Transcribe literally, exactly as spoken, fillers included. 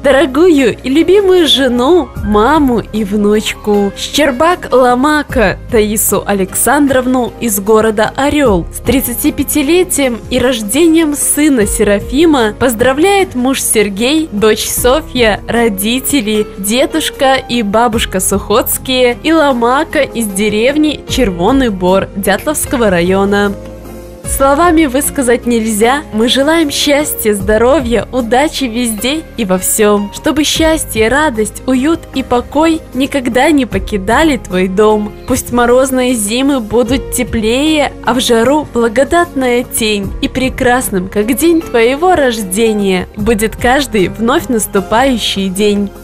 дорогую и любимую жену, маму и внучку, Щербак-Ломака Таису Александровну из города Орел. С тридцатипятилетием и рождением сына Серафима поздравляет муж Сергей, дочь Софья, родители, дедушка и бабушка Сухотские и Ломака из деревни Червоный Бор Дятловского района. Словами высказать нельзя, мы желаем счастья, здоровья, удачи везде и во всем, чтобы счастье, радость, уют и покой никогда не покидали твой дом. Пусть морозные зимы будут теплее, а в жару благодатная тень, и прекрасным, как день твоего рождения, будет каждый вновь наступающий день.